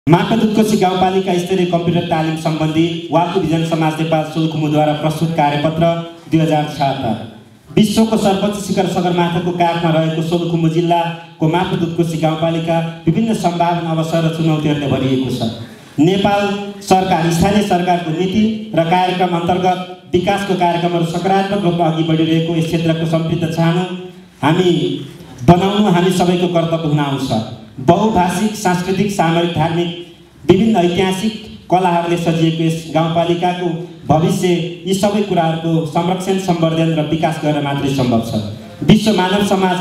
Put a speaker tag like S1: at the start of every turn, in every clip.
S1: मापदुतकोशी गाउँपालिका स्तरीय कम्प्युटर तालिम सम्बन्धी वाकु भिजन समाज नेपाल सोलुखुम्बुद्वारा प्रस्तुत कार्यपत्र 2076। विश्वको सर्वोच्च शिखर सगरमाथाको काखमा रहेको सोलुखुम्बु जिल्लाको मापदुतकोशी गाउँपालिका विभिन्न सम्भावना अवसर र चुनौतीहरूले भरिएको छ। नेपाल सरकार स्थानीय सरकारको नीति र कार्यक्रम अन्तर्गत विकासको कार्यक्रमहरू सकारात्मक रूपमा अघि बढिरहेको यस क्षेत्रको समृद्ध छानो हामी बनाउनु हामी सबैको कर्तव्य हुन आउँछ। बहुभाषिक, सांस्कृतिक, सामरिक, धार्मिक विभिन्न ऐतिहासिक कलाहरूले सजिएको यस गाउँपालिकाको भविष्य यी सबै कुराहरूको संरक्षण, सम्वर्धन र विकास गरेर मात्रै सम्भव छ। विश्व मानव समाज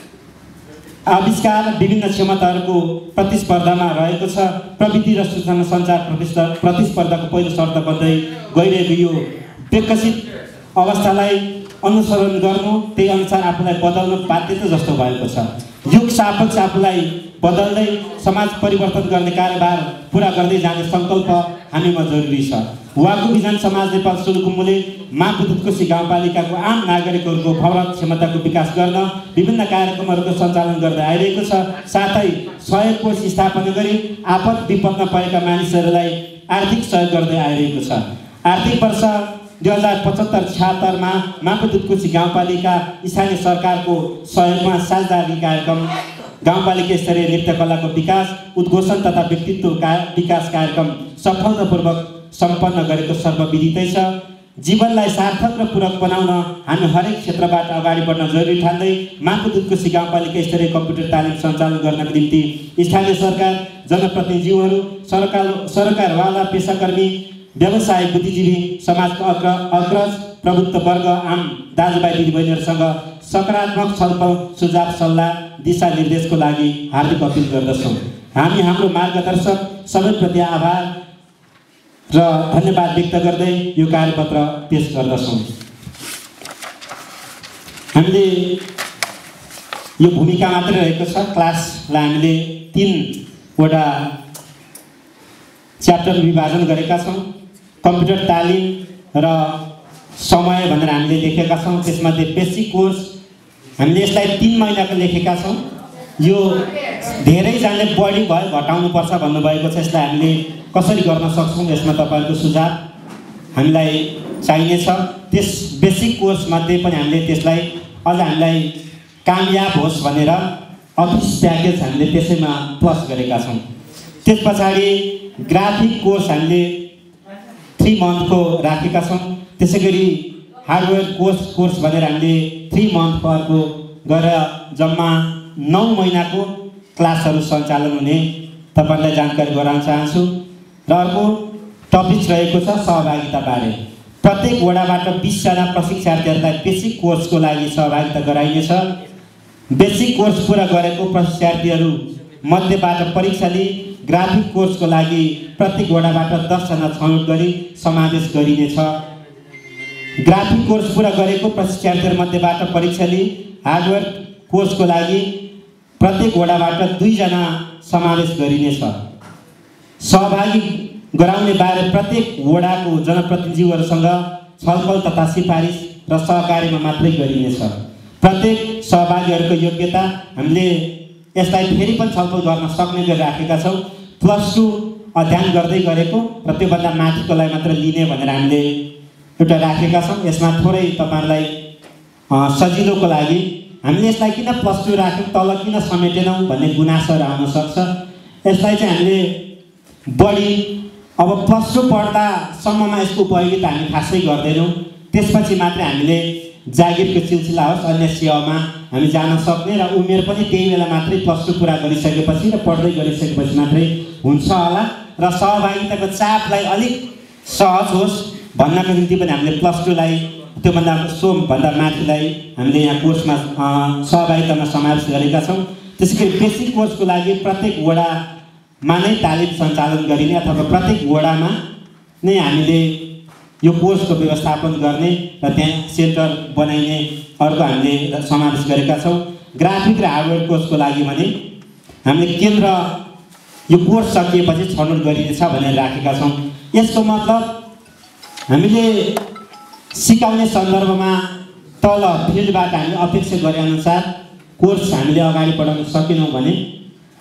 S1: आविष्कार विभिन्न क्षमताहरूको प्रतिस्पर्धामा रहेको छ। प्रविधि र सूचना सञ्चार प्रतिस्पर्धाको पहिलो शर्त बन्दै गइरहेको यो विकसित अवस्थालाई अनुसरण गर्नु, त्यही अनुसार आफूलाई बदल्नु बाध्यता जस्तो भएको छ। युग सापेक्ष आफूलाई बदल्दै समाज परिवर्तन गर्ने कार्यभार पुरा गर्दै जाने सङ्कल्प हामीमा जरुरी छ। वाकु भिजन समाज नेपाल सोलुखुम्बुले मापदुतकोशी गाउँपालिकाको आम नागरिकहरूको भौतिक क्षमताको विकास गर्न विभिन्न कार्यक्रमहरूको सञ्चालन गर्दै आइरहेको छ। साथै सहयोग कोष स्थापना गरी आपद विपदमा परेका मानिसहरूलाई आर्थिक सहयोग गर्दै आइरहेको छ। आर्थिक वर्ष 2075-76 मा मापदुतकोशी गाउँपालिका स्थानीय सरकारको सहयोगमा साझेदारी कार्यक्रम, गाउँपालिका स्तरीय नृत्य कलाको विकास, उद्घोषण तथा व्यक्तित्व विकास कार्यक्रम सफलतापूर्वक सम्पन्न गरेको सर्वविदितै छ। जीवनलाई सार्थक र पूरक बनाउन हामी हरेक क्षेत्रबाट अगाडि बढ्न जरुरी ठान्दै मापदुतकोशी गाउँपालिका स्तरीय कम्प्युटर तालिम सञ्चालन गर्नको निम्ति स्थानीय सरकार, जनप्रतिनिधिहरू, सरकारवाला, पेसाकर्मी, व्यवसाय, बुद्धिजीवी, समाजको अग्रज प्रबुद्ध वर्ग, आम दाजुभाइ दिदीबहिनीहरूसँग सकारात्मक छलफल, सुझाव, सल्लाह, दिशा निर्देशको लागि हार्दिक अपिल गर्दछौँ। हामी हाम्रो मार्गदर्शक सबैप्रति आभार र धन्यवाद व्यक्त गर्दै यो कार्यपत्र पेश गर्दछौँ। हामीले यो भूमिका मात्रै रहेको छ। क्लासलाई हामीले 3वटा च्याप्टर विभाजन गरेका छौँ। कम्प्युटर तालिम र समय भनेर हामीले लेखेका छौँ। त्यसमध्ये बेसिक कोर्स हामीले यसलाई 3 महिनाको लेखेका छौँ। यो धेरैजनाले बढी भयो, घटाउनुपर्छ भन्नुभएको छ। यसलाई हामीले कसरी गर्न सक्छौँ, यसमा तपाईँहरूको सुझाव हामीलाई चाहिनेछ। त्यस बेसिक कोर्समध्ये पनि हामीले त्यसलाई अझ हामीलाई कामयाब होस् भनेर अफिस प्याकेज हामीले त्यसैमा प्लस गरेका छौँ। त्यस पछाडि ग्राफिक कोर्स हामीले 3 मन्थको राखेका छौँ। त्यसै गरी हार्डवेयर कोर्स भनेर हामीले 3 मन्थको गरेर जम्मा 9 महिनाको क्लासहरू सञ्चालन हुने तपाईँलाई जानकारी गराउन चाहन्छु। र अर्को टपिक रहेको छ सहभागिताबारे। प्रत्येक वडाबाट 20 जना प्रशिक्षार्थीहरूलाई बेसिक कोर्सको लागि सहभागिता गराइनेछ। बेसिक कोर्स पुरा गरेको प्रशिक्षार्थीहरू मध्येबाट परीक्षा लिई ग्राफिक कोर्सको लागि प्रत्येक वडाबाट 10 जना छनौट गरी समावेश गरिनेछ। ग्राफिक कोर्स पुरा गरेको प्रशिक्षार्थीहरू मध्येबाट परीक्षा लिई हार्डवेयर कोर्सको लागि प्रत्येक वडाबाट 2 जना समावेश गरिनेछ। सहभागी गराउने बारे प्रत्येक वडाको जनप्रतिनिधिहरूसँग छलफल तथा सिफारिस र सहकार्यमा मात्रै गरिनेछ। प्रत्येक सहभागीहरूको योग्यता हामीले यसलाई फेरि पनि छलफल गर्न सक्ने गरी राखेका छौँ। +2 अध्ययन गर्दै गरेको र त्योभन्दा माथिकोलाई मात्र लिने भनेर हामीले एउटा राखेका छौँ। यसमा थोरै तपाईँहरूलाई सजिलोको लागि हामीले यसलाई किन +2 राख्यौँ, तल किन समेटेनौँ भन्ने गुनासोहरू आउन सक्छ। यसलाई चाहिँ हामीले बढी अब +2 पढ्दासम्ममा यसको उपयोगिता हामी खासै गर्दैनौँ। त्यसपछि मात्रै हामीले जागिरको सिलसिला होस्, अन्य सेवामा हामी जान सक्ने र उमेर पनि त्यही बेला मात्रै +2 पुरा गरिसकेपछि र पढ्दै गरिसकेपछि मात्रै हुन्छ होला। र सहभागिताको चापलाई अलिक सहज होस् भन्नको निम्ति पनि हामीले +2 लाई त्योभन्दा माथिलाई हामीले यहाँ कोर्समा सहभागितामा समावेश गरेका छौँ। त्यसै गरी बेसिक कोर्सको लागि प्रत्येक वडामा नै तालिम सञ्चालन गरिने अथवा प्रत्येक वडामा नै हामीले यो कोर्सको व्यवस्थापन गर्ने र त्यहाँ सेन्टर बनाइने अर्को हामीले समावेश गरेका छौँ। ग्राफिक र हार्डवेयर कोर्सको लागि भने हामीले केन्द्र यो कोर्स सकिएपछि छनौट गरिनेछ भनेर राखेका छौँ। यसको मतलब हामीले सिकाउने सन्दर्भमा तल फिल्डबाट हामीले अपेक्षा गरे अनुसार कोर्स हामीले अगाडि बढाउन सकेनौँ भने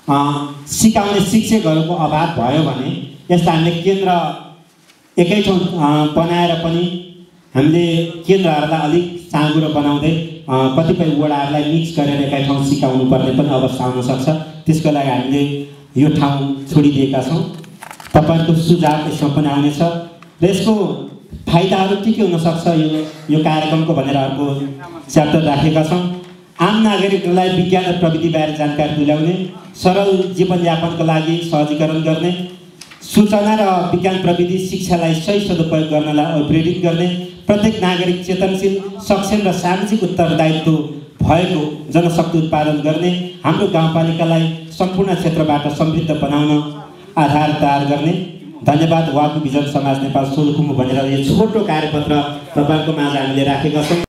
S1: सिकाउने शिक्षकहरूको अभाव भयो भने यसलाई हामीले केन्द्र एकै ठाउँ बनाएर पनि हामीले केन्द्रहरूलाई अलिक साँगुरो बनाउँदै कतिपय वडाहरूलाई मिक्स गरेर एकै ठाउँ सिकाउनु पर्ने पनि अवस्था आउन सक्छ। त्यसको लागि हामीले यो ठाउँ छोडिदिएका छौँ। तपाईँहरूको सुझाव यसमा पनि आउनेछ र यसको फाइदाहरू के हुनसक्छ यो कार्यक्रमको भनेर अर्को च्याप्टर राखेका छौँ। आम नागरिकलाई विज्ञान र प्रविधिबारे जानकारी दिलाउने, सरल जीवनयापनको लागि सहजीकरण गर्ने, सूचना र विज्ञान प्रविधि शिक्षालाई सही सदुपयोग गर्नलाई प्रेरित गर्ने, प्रत्येक नागरिक चेतनशील, सक्षम र सामाजिक उत्तरदायित्व भएको जनशक्ति उत्पादन गर्ने, हाम्रो गाउँपालिकालाई सम्पूर्ण क्षेत्रबाट समृद्ध बनाउन आधार तयार गर्ने। धन्यवाद। वाकु भिजन समाज नेपाल सोलुखुम्बु भनेर यो छोटो कार्यपत्र तपाईँहरूको माझ हामीले राखेका छौँ।